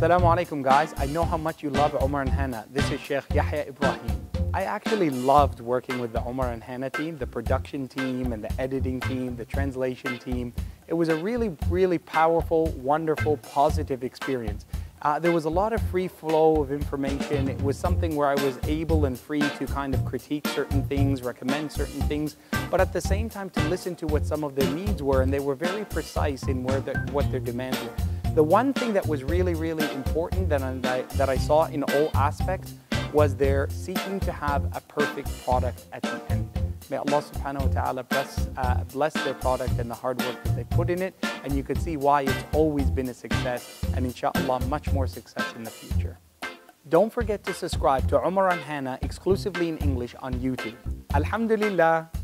Assalamu alaikum guys. I know how much you love Umar and Hana. This is Sheikh Yahya Ibrahim. I actually loved working with the Umar and Hana team, the production team and the editing team, the translation team. It was a really powerful, wonderful, positive experience. There was a lot of free flow of information. It was something where I was able and free to kind of critique certain things, recommend certain things, but at the same time to listen to what some of their needs were, and they were very precise in what their demands were. The one thing that was really important that I saw in all aspects was their seeking to have a perfect product at the end. May Allah subhanahu wa ta'ala bless their product and the hard work that they put in it, and you can see why it's always been a success, and inshallah much more success in the future. Don't forget to subscribe to Umar and Hana exclusively in English on YouTube. Alhamdulillah.